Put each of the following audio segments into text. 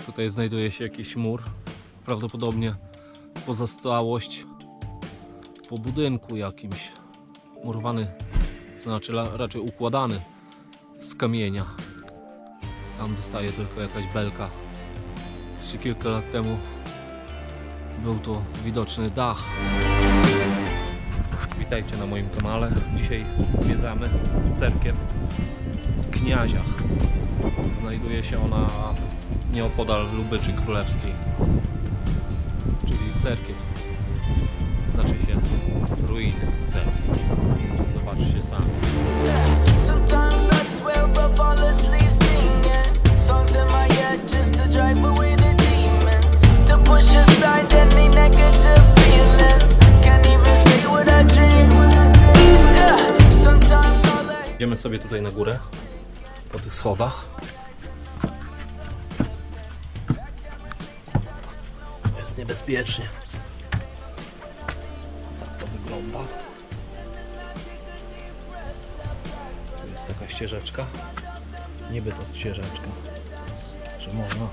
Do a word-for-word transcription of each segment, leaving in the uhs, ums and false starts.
Tutaj znajduje się jakiś mur, prawdopodobnie pozostałość po budynku jakimś, murowany, znaczy raczej układany z kamienia. Tam dostaje tylko jakaś belka. Jeszcze kilka lat temu był to widoczny dach. Witajcie na moim kanale. Dzisiaj zwiedzamy cerkiew w Kniaziach. Znajduje się ona nieopodal Lubyczy Królewskiej, czyli cerkiew. Znaczy się ruiny cerkwi. Zobaczcie sami. Idziemy sobie tutaj na górę po tych schodach. Jest niebezpiecznie. Tak to wygląda. Tu jest taka ścieżeczka. Niby to ścieżeczka, że można.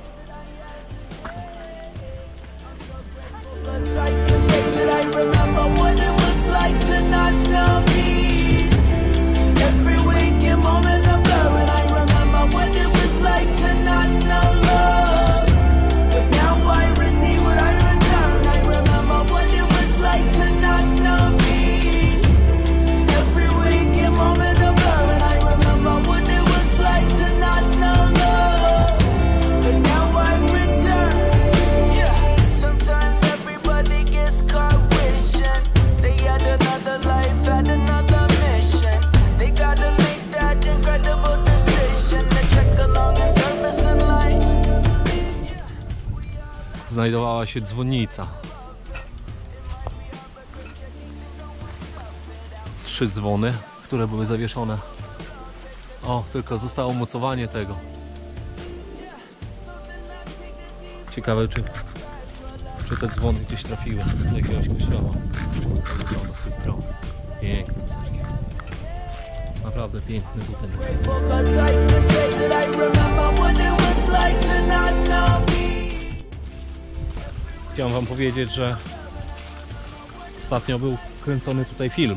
Znajdowała się dzwonnica. Trzy dzwony, które były zawieszone. O, tylko zostało umocowanie tego. Ciekawe, czy, czy te dzwony gdzieś trafiły do jakiegoś kościoła. To wygląda z tej strony. Piękny cerkiew. Naprawdę piękny budynek. Chciałem wam powiedzieć, że ostatnio był kręcony tutaj film.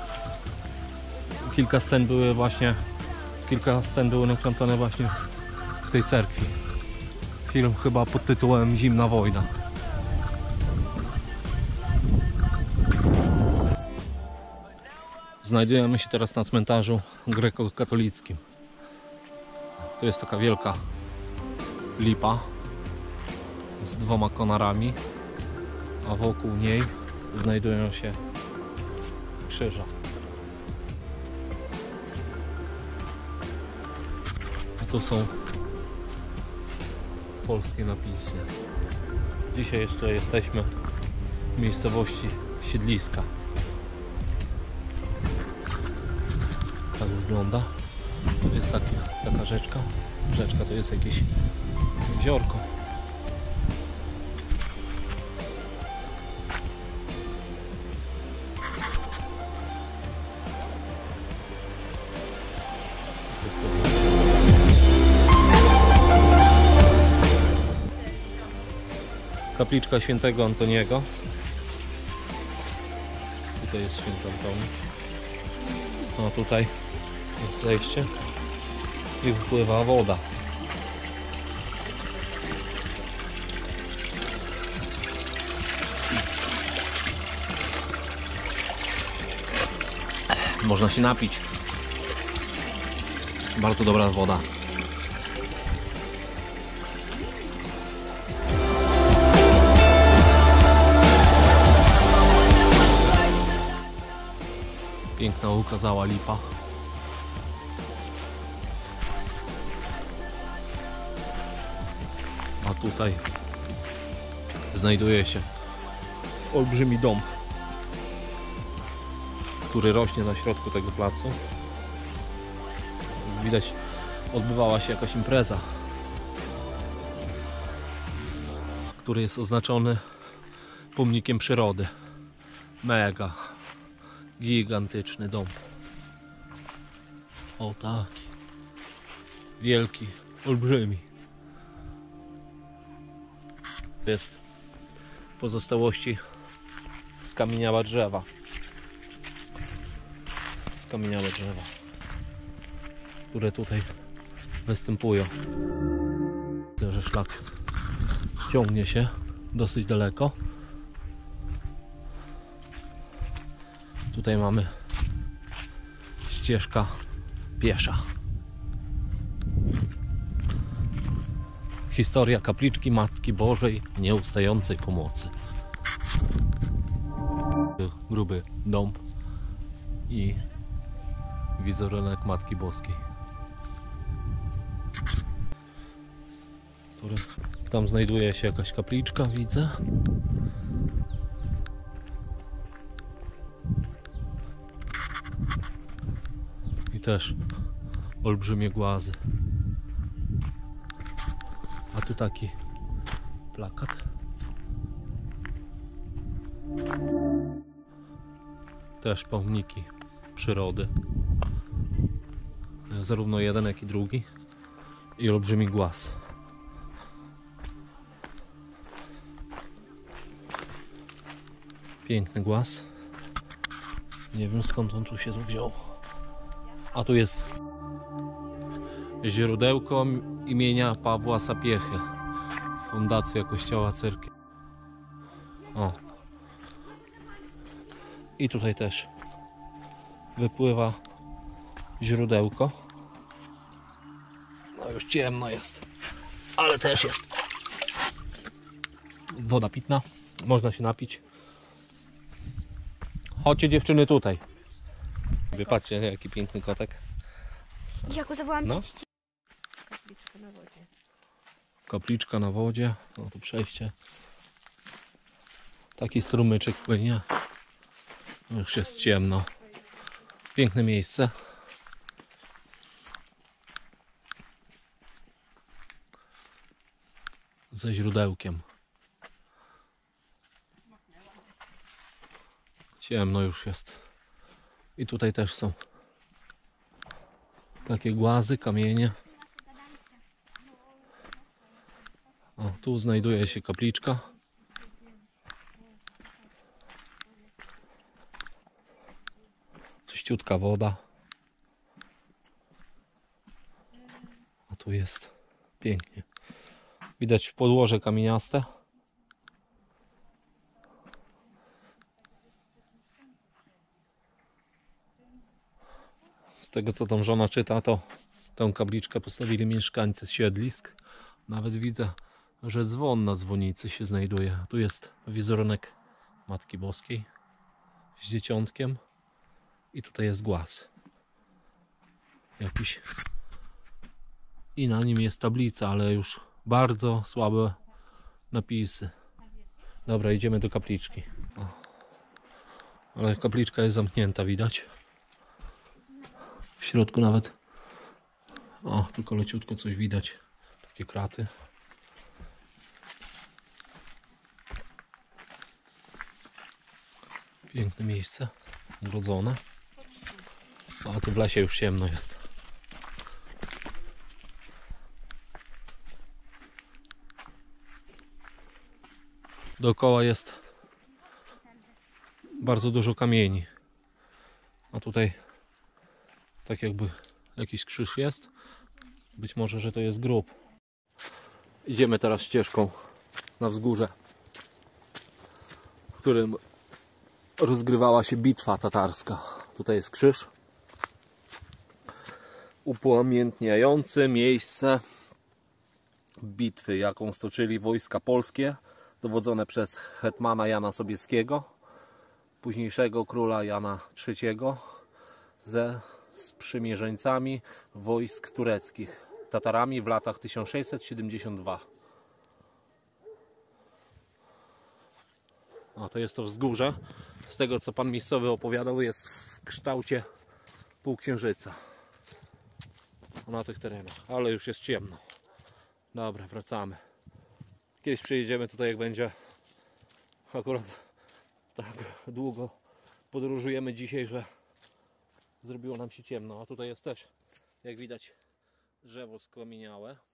Kilka scen były właśnie, kilka scen były nakręcone właśnie w tej cerkwi. Film chyba pod tytułem Zimna wojna. Znajdujemy się teraz na cmentarzu grekokatolickim. To jest taka wielka lipa z dwoma konarami, a wokół niej znajdują się krzyże. A tu są polskie napisy. Dzisiaj jeszcze jesteśmy w miejscowości Siedliska. Tak wygląda. Tu jest taki, taka rzeczka. Rzeczka to jest jakieś jeziorko. Kapliczka świętego Antoniego. Tutaj jest święty Antoni. No tutaj jest zejście i wypływa woda. Można się napić. Bardzo dobra woda. Piękna ukazała lipa. A tutaj znajduje się olbrzymi dom, który rośnie na środku tego placu. Widać, odbywała się jakaś impreza, który jest oznaczony pomnikiem przyrody. Mega gigantyczny dom. O taki wielki, olbrzymi. To jest pozostałości skamieniałe drzewa. Skamieniałe drzewa, które tutaj występują. Widzę, że szlak ciągnie się dosyć daleko. Tutaj mamy ścieżka piesza. Historia kapliczki Matki Bożej Nieustającej Pomocy. Gruby dąb i wizerunek Matki Boskiej. Tam znajduje się jakaś kapliczka, widzę. I też olbrzymie głazy. A tu taki plakat. Też pomniki przyrody. Zarówno jeden, jak i drugi. I olbrzymi głaz. Piękny głaz. Nie wiem, skąd on tu się tu wziął. A tu jest źródełko imienia Pawła Sapiechy. Fundacja Kościoła Cerkiew. O. I tutaj też wypływa źródełko. No już ciemno jest, ale też jest woda pitna. Można się napić. Chodźcie dziewczyny tutaj. Patrzcie, jaki piękny kotek. Ja go zawołam. No. Kapliczka na wodzie. Kapliczka na wodzie. No to przejście. Taki strumyczek płynie. Już jest ciemno. Piękne miejsce. Ze źródełkiem. Ciemno już jest. I tutaj też są takie głazy, kamienie. O, tu znajduje się kapliczka. Czyściutka woda. A tu jest pięknie. Widać podłoże kamieniaste. Z tego co tam żona czyta, to tę kapliczkę postawili mieszkańcy z siedlisk. Nawet widzę, że dzwon na dzwonicy się znajduje. Tu jest wizerunek Matki Boskiej z dzieciątkiem. I tutaj jest głaz. Jakiś. I na nim jest tablica, ale już bardzo słabe napisy. Dobra, idziemy do kapliczki. O. Ale kapliczka jest zamknięta, widać. W środku nawet. O, tylko leciutko coś widać. Takie kraty. Piękne miejsce. Ogrodzone. A tu w lesie już ciemno jest. Dookoła jest bardzo dużo kamieni. A tutaj tak jakby jakiś krzyż jest. Być może, że to jest grób. Idziemy teraz ścieżką na wzgórze, w którym rozgrywała się bitwa tatarska. Tutaj jest krzyż upamiętniający miejsce bitwy, jaką stoczyli wojska polskie dowodzone przez hetmana Jana Sobieskiego, późniejszego króla Jana trzeciego ze sprzymierzeńcami wojsk tureckich, Tatarami w latach tysiąc sześćset siedemdziesiąt dwa. A to jest to wzgórze. Z tego co pan miejscowy opowiadał, jest w kształcie półksiężyca na tych terenach, ale już jest ciemno. Dobra, wracamy. Kiedyś przyjedziemy tutaj, jak będzie. Akurat tak długo podróżujemy dzisiaj, że zrobiło nam się ciemno. A tutaj jest też, jak widać, drzewo skamieniałe.